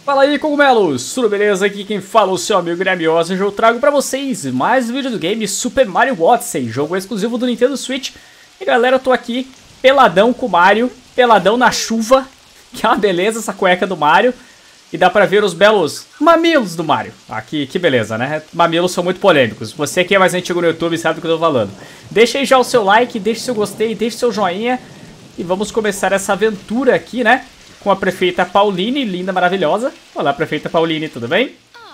Fala aí, cogumelos! Tudo beleza? Aqui quem fala é o seu amigo Guilherme. Hoje eu trago pra vocês mais um vídeo do game Super Mario Odyssey, jogo exclusivo do Nintendo Switch. E galera, eu tô aqui peladão com o Mario, peladão na chuva, que é uma beleza essa cueca do Mario. E dá pra ver os belos mamilos do Mario. Aqui, que beleza, né? Mamilos são muito polêmicos. Você que é mais antigo no YouTube sabe do que eu tô falando. Deixa aí já o seu like, deixa o seu gostei, deixa o seu joinha. E vamos começar essa aventura aqui, né? Com a prefeita Pauline, linda, maravilhosa. Olá, prefeita Pauline, tudo bem?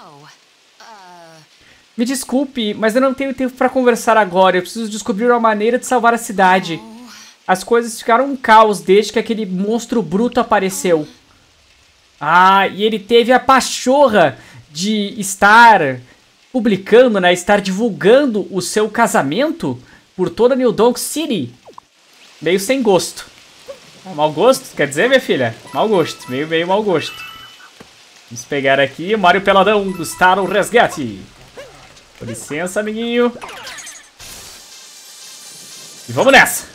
Me desculpe, mas eu não tenho tempo pra conversar agora. Eu preciso descobrir uma maneira de salvar a cidade. As coisas ficaram um caos desde que aquele monstro bruto apareceu. Ah, e ele teve a pachorra de estar publicando, né? Estar divulgando o seu casamento por toda New Donk City. Meio sem gosto. Mau gosto? Quer dizer, minha filha? Mau gosto. Meio mau gosto. Vamos pegar aqui o Mario Peladão do Star o Resgate. Com licença, amiguinho. E vamos nessa.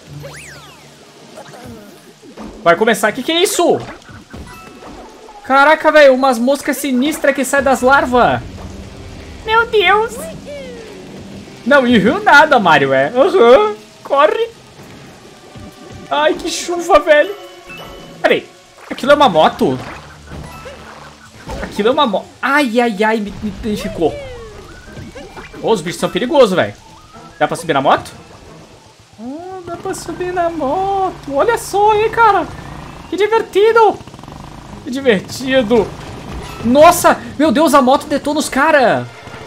Vai começar. Que é isso? Caraca, velho. Umas moscas sinistras que saem das larvas. Meu Deus. Não, e viu nada, Mario, é. Aham. Corre. Ai, que chuva, velho. Peraí. Aquilo é uma moto? Aquilo é uma moto. Ai, ai, ai. Me danificou. Oh, os bichos são perigosos, velho. Dá pra subir na moto? Oh, dá pra subir na moto. Olha só aí, cara. Que divertido. Que divertido. Nossa, meu Deus, a moto detona os caras.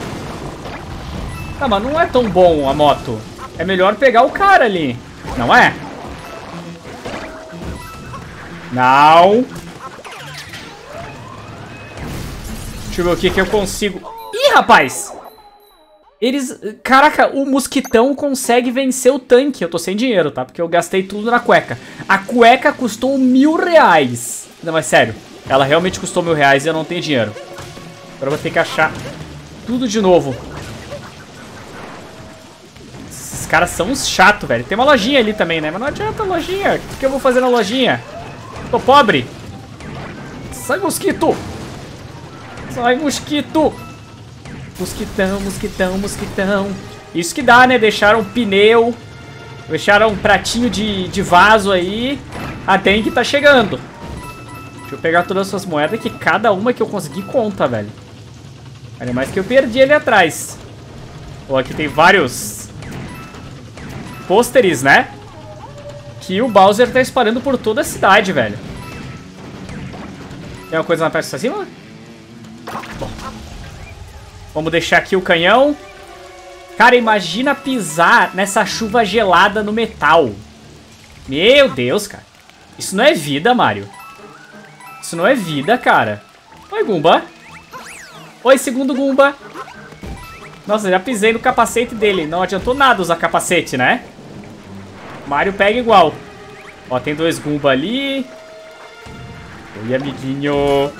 Tá, mas não é tão bom a moto. É melhor pegar o cara ali. Não é? Não. Deixa eu ver o que eu consigo. Ih, rapaz. Eles... Caraca, o mosquitão consegue vencer o tanque. Eu tô sem dinheiro, tá? Porque eu gastei tudo na cueca. A cueca custou R$1000. Não, mas sério. Ela realmente custou R$1000 e eu não tenho dinheiro. Agora eu vou ter que achar tudo de novo. Esses caras são uns chatos, velho. Tem uma lojinha ali também, né? Mas não adianta a lojinha. O que eu vou fazer na lojinha? Tô pobre. Sai, mosquito. Sai, mosquito. Mosquitão, mosquitão, mosquitão. Isso que dá, né? Deixaram um pneu. Deixaram um pratinho de vaso aí. A dengue tá chegando. Deixa eu pegar todas essas moedas, que cada uma que eu consegui conta, velho. Ainda mais que eu perdi ali atrás. Ó, aqui tem vários pôsteres, né? Que o Bowser tá espalhando por toda a cidade, velho. Tem uma coisa na peça acima? Bom. Vamos deixar aqui o canhão. Cara, imagina pisar nessa chuva gelada no metal. Meu Deus, cara. Isso não é vida, Mario. Isso não é vida, cara. Oi, Goomba. Oi, segundo Goomba. Nossa, já pisei no capacete dele. Não adiantou nada usar capacete, né? Mario pega igual. Ó, tem dois Goomba ali. Oi, amiguinho.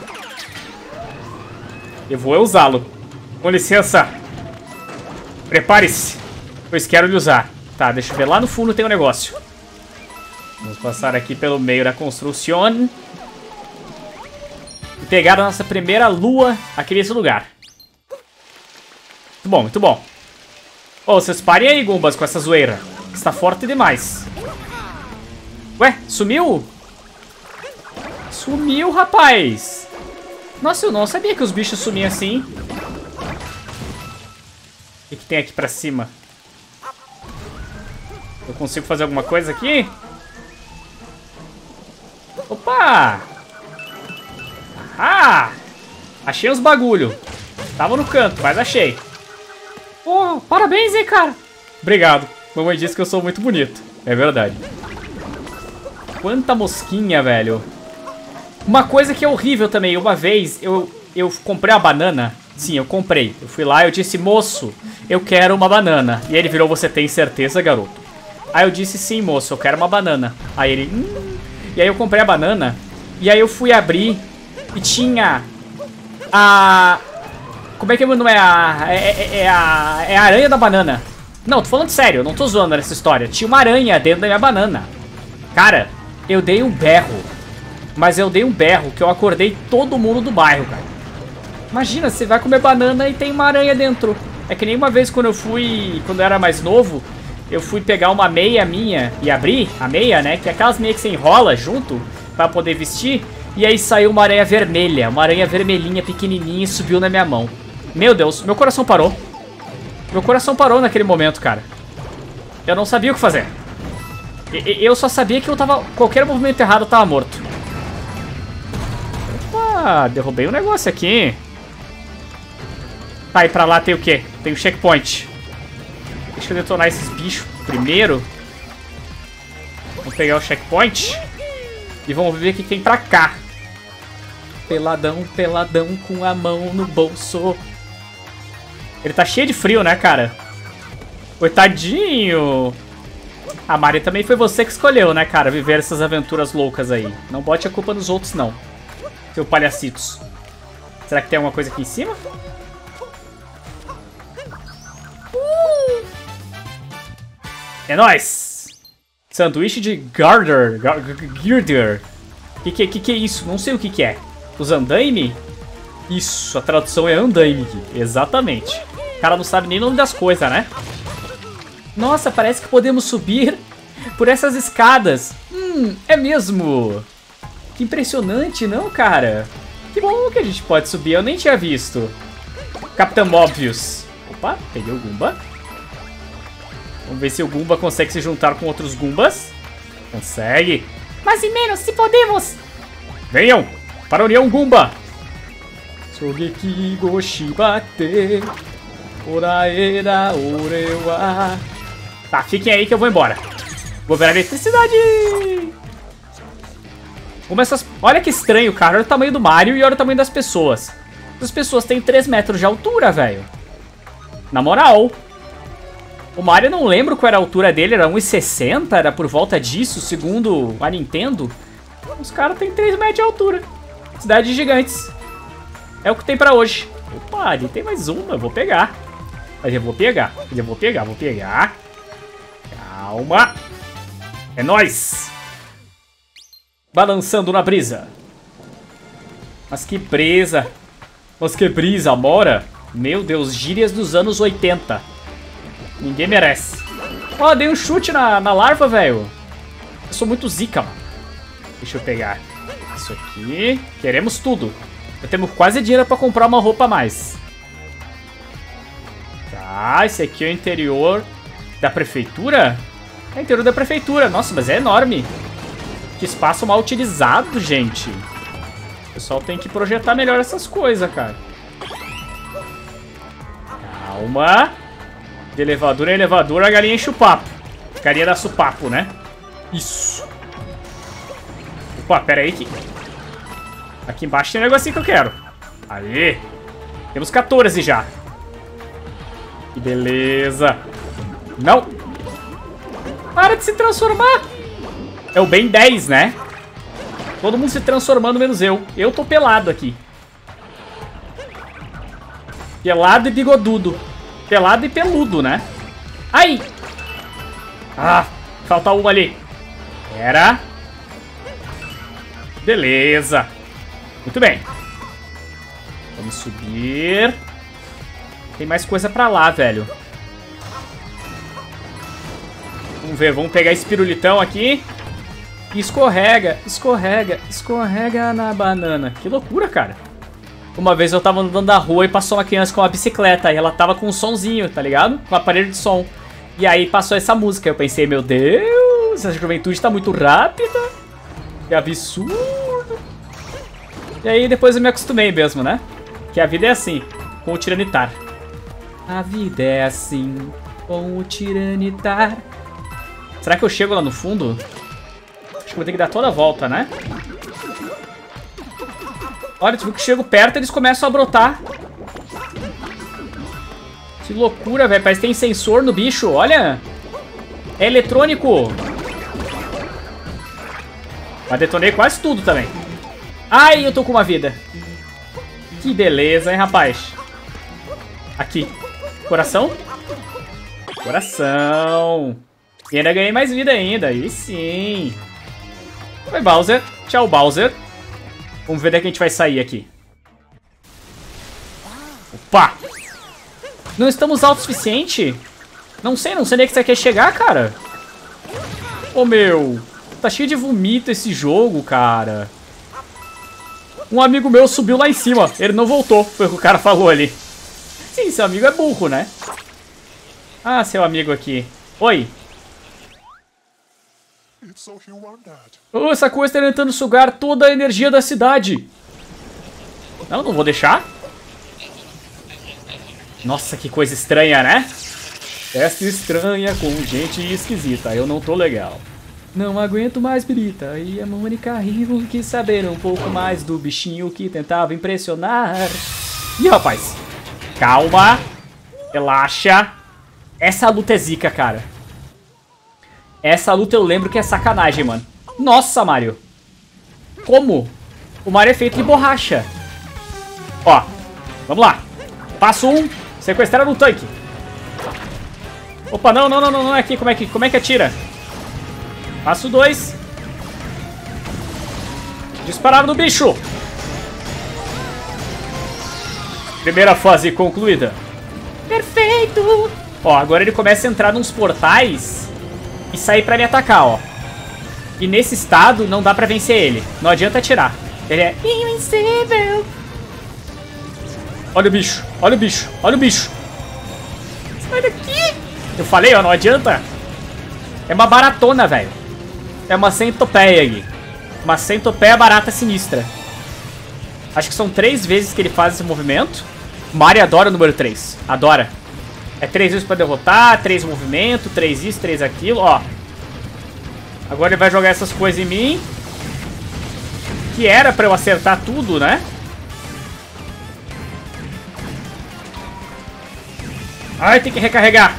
Eu vou usá-lo. Com licença. Prepare-se. Pois quero lhe usar. Tá, deixa eu ver. Lá no fundo tem um negócio. Vamos passar aqui pelo meio da construção. E pegar a nossa primeira lua aqui nesse lugar. Muito bom, muito bom. Ô, vocês parem aí, Goombas, com essa zoeira. Está forte demais. Ué, sumiu? Sumiu, rapaz. Nossa, eu não sabia que os bichos sumiam assim. O que tem aqui pra cima? Eu consigo fazer alguma coisa aqui? Opa! Ah! Achei uns bagulho. Tava no canto, mas achei. Oh, parabéns, hein, cara. Obrigado. Mamãe disse que eu sou muito bonito. É verdade. Quanta mosquinha, velho. Uma coisa que é horrível também. Uma vez eu comprei uma banana. Sim, eu comprei. Eu fui lá e eu disse, moço, eu quero uma banana. E ele virou, você tem certeza, garoto? Aí eu disse, sim, moço, eu quero uma banana. Aí ele, E aí eu comprei a banana. E aí eu fui abrir e tinha a... Como é que não é a aranha da banana. Não, tô falando sério, eu não tô zoando nessa história. Tinha uma aranha dentro da minha banana. Cara, eu dei um berro. Mas eu dei um berro que eu acordei todo mundo do bairro, cara. Imagina, você vai comer banana e tem uma aranha dentro. É que nem uma vez quando eu era mais novo, eu fui pegar uma meia minha e abrir a meia, né? Que é aquelas meias que você enrola junto pra poder vestir. E aí saiu uma aranha vermelha, uma aranha vermelhinha, pequenininha e subiu na minha mão. Meu Deus, meu coração parou. Meu coração parou naquele momento, cara. Eu não sabia o que fazer. Eu só sabia que eu tava... Qualquer movimento errado eu tava morto. Opa, derrubei um negócio aqui. Tá, e pra lá tem o quê? Tem um checkpoint. Deixa eu detonar esses bichos primeiro. Vamos pegar o checkpoint. E vamos ver o que tem pra cá. Peladão, peladão com a mão no bolso. Ele tá cheio de frio, né, cara? Coitadinho. A Mari também foi você que escolheu, né, cara? Viver essas aventuras loucas aí. Não bote a culpa nos outros, não. Seu palhacitos. Será que tem alguma coisa aqui em cima? É nóis! Sanduíche de Girder. Que é isso? Não sei o que é. Os andaime? Isso, a tradução é andaime aqui. Exatamente. O cara não sabe nem o nome das coisas, né? Nossa, parece que podemos subir por essas escadas. É mesmo. Que impressionante, não, cara? Que bom que a gente pode subir, eu nem tinha visto. Capitão Obvious. Opa, peguei o Goomba. Vamos ver se o Goomba consegue se juntar com outros Goombas. Consegue. Mais e menos, se podemos. Venham para a União Goomba. Sogeki Goshibate. Oraera Orewa. Tá, fiquem aí que eu vou embora. Vou ver a eletricidade. Como essas... Olha que estranho, cara. Olha o tamanho do Mario e olha o tamanho das pessoas. As pessoas têm 3 metros de altura, velho. Na moral. O Mario, eu não lembro qual era a altura dele. Era 1,60? Era por volta disso, segundo a Nintendo. Os caras têm 3 metros de altura. Cidades gigantes. É o que tem pra hoje. Opa, ali tem mais uma. Eu vou pegar. Mas eu vou pegar. Vou pegar. Calma. É nóis. Balançando na brisa. Mas que brisa. Mas que brisa, Mora. Meu Deus, gírias dos anos 80. Ninguém merece. Ó, dei um chute na larva, velho. Eu sou muito zica, mano. Deixa eu pegar isso aqui. Queremos tudo. Eu tenho quase dinheiro pra comprar uma roupa a mais. Tá, esse aqui é o interior da prefeitura? É o interior da prefeitura. Nossa, mas é enorme. Que espaço mal utilizado, gente. O pessoal tem que projetar melhor essas coisas, cara. Calma. De elevador em elevador, a galinha enche o papo. Galinha dá supapo, né? Isso. Opa, pera aí que... Aqui embaixo tem um negocinho que eu quero. Aí. Temos 14 já. Que beleza. Não. Para de se transformar. É o Ben 10, né? Todo mundo se transformando, menos eu. Eu tô pelado aqui. Pelado e bigodudo. Pelado e peludo, né? Ai! Ah, falta uma ali. Era. Beleza. Muito bem. Vamos subir. Tem mais coisa pra lá, velho. Vamos ver, vamos pegar esse pirulitão aqui. E escorrega, escorrega, escorrega na banana. Que loucura, cara. Uma vez eu tava andando na rua e passou uma criança com uma bicicleta. E ela tava com um sonzinho, tá ligado? Com um aparelho de som. E aí passou essa música. Eu pensei, meu Deus, essa juventude tá muito rápida. Que absurdo. E aí depois eu me acostumei mesmo, né? Que a vida é assim, com o tiranitar. A vida é assim, com o tiranitar. Será que eu chego lá no fundo? Acho que vou ter que dar toda a volta, né? Olha, tu viu que chego perto, eles começam a brotar. Que loucura, velho. Parece que tem sensor no bicho, olha. É eletrônico. Mas detonei quase tudo também. Ai, eu tô com uma vida. Que beleza, hein, rapaz. Aqui. Coração? Coração. E ainda ganhei mais vida ainda. Aí sim. Oi, Bowser. Tchau, Bowser. Vamos ver onde é que a gente vai sair aqui. Opa! Não estamos autossuficiente? Não sei nem que você quer chegar, cara. Ô, meu. Tá cheio de vomito esse jogo, cara. Um amigo meu subiu lá em cima. Ele não voltou, foi o que o cara falou ali. Sim, seu amigo é burro, né? Ah, seu amigo aqui. Oi. Oh, essa coisa tá tentando sugar toda a energia da cidade. Não vou deixar. Nossa, que coisa estranha, né? Festa estranha com gente esquisita. Eu não tô legal. Não aguento mais birita. E a Mônica riu quis saber um pouco mais do bichinho que tentava impressionar. Ih, rapaz. Calma. Relaxa. Essa luta é zica, cara. Essa luta eu lembro que é sacanagem, mano. Nossa, Mario. Como? O Mario é feito de borracha. Ó. Vamos lá. Passo 1. Sequestrar no tanque. Opa, não é aqui. Como é que atira? Passo 2. Disparar no bicho. Primeira fase concluída. Perfeito. Ó, agora ele começa a entrar nos portais e sair pra me atacar, ó. E nesse estado não dá pra vencer ele. Não adianta atirar. Ele é invencível. Olha o bicho, olha o bicho, olha o bicho. Sai daqui. Eu falei, ó, não adianta. É uma baratona, velho. É uma centopeia aqui. Uma centopeia barata sinistra. Acho que são 3 vezes que ele faz esse movimento. Mario adora o número 3. Adora. É 3 vezes pra derrotar, 3 movimentos, 3 isso, 3 aquilo, ó. Agora ele vai jogar essas coisas em mim. Que era pra eu acertar tudo, né? Ai, tem que recarregar.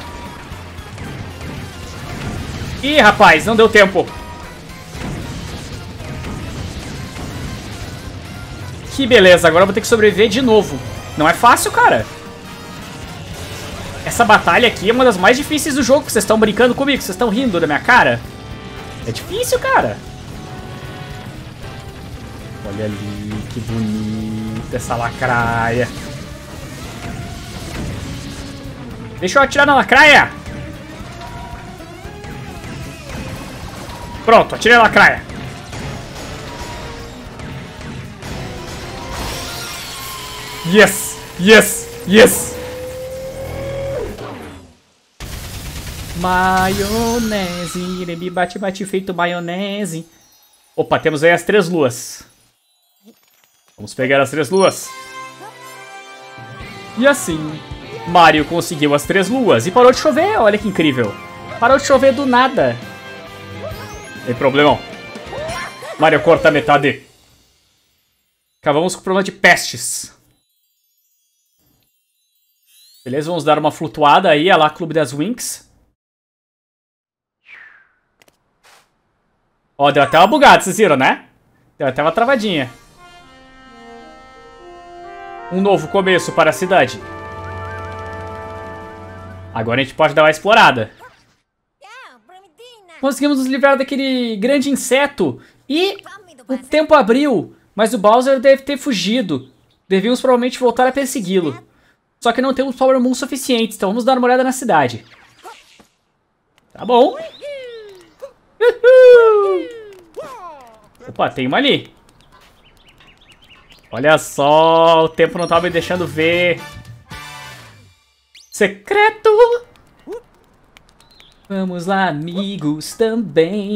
Ih, rapaz, não deu tempo. Que beleza, agora eu vou ter que sobreviver de novo. Não é fácil, cara. Essa batalha aqui é uma das mais difíceis do jogo. Vocês estão brincando comigo, vocês estão rindo da minha cara. É difícil, cara. Olha ali, que bonita essa lacraia. Deixa eu atirar na lacraia. Pronto, atirei na lacraia. Yes, yes, yes. Maionese, ele me bate feito maionese. Opa, temos aí as 3 luas. Vamos pegar as 3 luas. E assim, Mario conseguiu as 3 luas e parou de chover, olha que incrível. Parou de chover do nada. Tem problemão. Mario corta a metade. Acabamos com o problema de pestes. Beleza, vamos dar uma flutuada aí, a lá Clube das Winx. Ó, deu até uma bugada, vocês viram, né? Deu até uma travadinha. Um novo começo para a cidade. Agora a gente pode dar uma explorada. Conseguimos nos livrar daquele grande inseto. E o tempo abriu, mas o Bowser deve ter fugido. Devíamos provavelmente voltar a persegui-lo. Só que não temos Power Moon suficientes, então vamos dar uma olhada na cidade. Tá bom. Opa, tem uma ali. Olha só, o tempo não tava me deixando ver. Secreto. Vamos lá, amigos, também.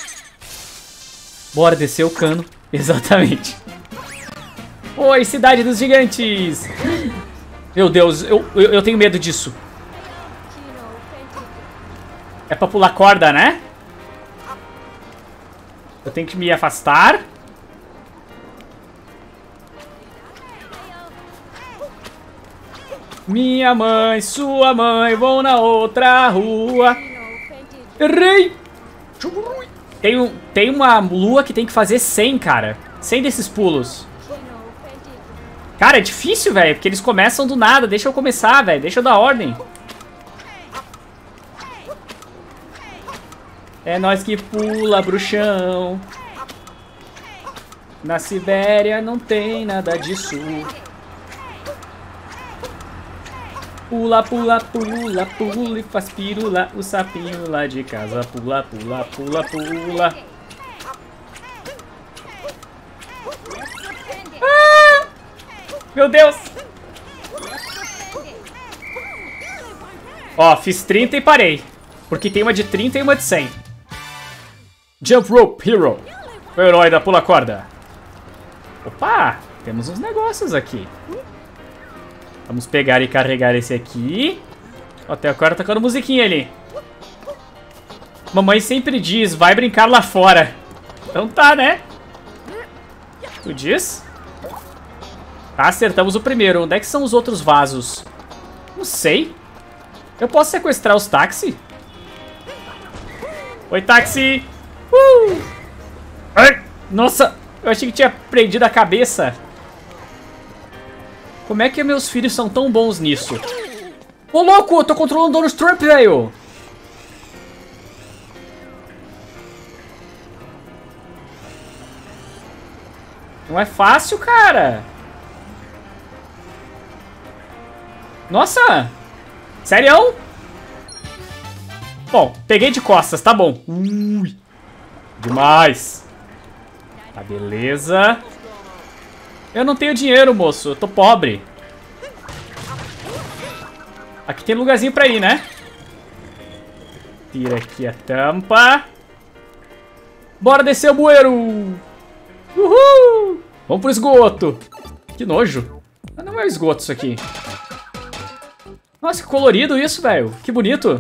Bora descer o cano. Exatamente. Oi, cidade dos gigantes. Meu Deus, eu tenho medo disso. É pra pular corda, né? Eu tenho que me afastar. Minha mãe, sua mãe, vão na outra rua. Errei! Tem uma lua que tem que fazer 100, cara. 100 desses pulos. Cara, é difícil, velho, porque eles começam do nada. Deixa eu começar, velho. Deixa eu dar ordem. É nós que pula, bruxão. Na Sibéria não tem nada disso. Pula, pula, pula, pula e faz pirula. O sapinho lá de casa pula, pula, pula, pula. Ah! Meu Deus! Ó, fiz 30 e parei. Porque tem uma de 30 e uma de 100. Jump Rope Hero. O herói da pula corda. Opa, temos uns negócios aqui. Vamos pegar e carregar esse aqui. Ó, até agora tá tocando musiquinha ali. Mamãe sempre diz, vai brincar lá fora. Então tá, né? Tu diz? Tá, acertamos o primeiro. Onde é que são os outros vasos? Não sei. Eu posso sequestrar os táxi? Oi, táxi! Ai, nossa, eu achei que tinha prendido a cabeça. Como é que meus filhos são tão bons nisso? Ô, louco, eu tô controlando o Donald Trump, velho! Não é fácil, cara! Nossa! Sério? Bom, peguei de costas, tá bom. Ui! Demais! Tá, beleza. Eu não tenho dinheiro, moço. Eu tô pobre. Aqui tem lugarzinho pra ir, né? Tira aqui a tampa. Bora descer o bueiro! Uhul! Vamos pro esgoto. Que nojo. Não é esgoto isso aqui. Nossa, que colorido isso, velho. Que bonito.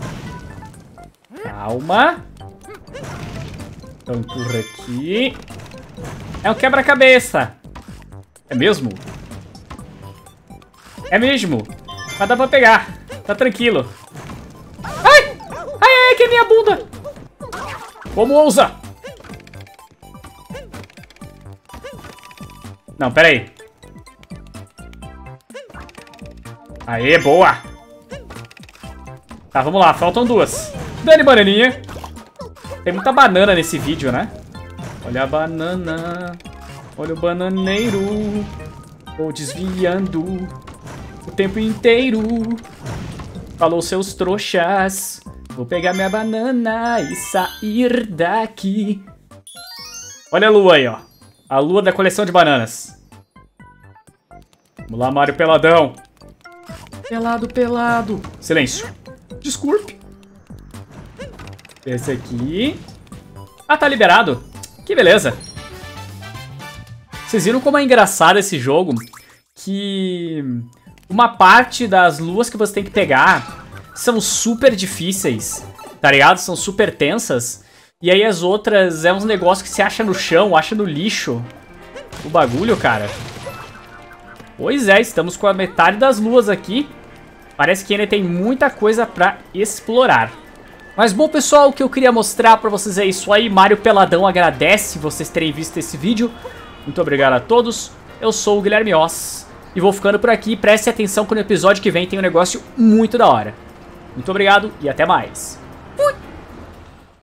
Calma. Então empurra aqui. É um quebra-cabeça. É mesmo? É mesmo. Mas dá pra pegar. Tá tranquilo. Ai! Ai, ai, que é minha bunda. Como ousa? Não, pera aí. Aê, boa. Tá, vamos lá. Faltam duas. Dani, bananinha. Tem muita banana nesse vídeo, né? Olha a banana. Olha o bananeiro. Vou desviando o tempo inteiro. Falou, seus trouxas. Vou pegar minha banana e sair daqui. Olha a lua aí, ó. A lua da coleção de bananas. Vamos lá, Mario Peladão. Pelado, pelado. Silêncio. Desculpe. Esse aqui. Ah, tá liberado. Que beleza. Vocês viram como é engraçado esse jogo? Que uma parte das luas que você tem que pegar são super difíceis, tá ligado? São super tensas. E aí as outras é uns negócios que você acha no chão, acha no lixo. O bagulho, cara. Pois é, estamos com a metade das luas aqui. Parece que ainda tem muita coisa pra explorar. Mas bom, pessoal, o que eu queria mostrar pra vocês é isso aí. Mario Peladão agradece vocês terem visto esse vídeo. Muito obrigado a todos. Eu sou o Guilherme Oss e vou ficando por aqui. Preste atenção que no episódio que vem tem um negócio muito da hora. Muito obrigado e até mais.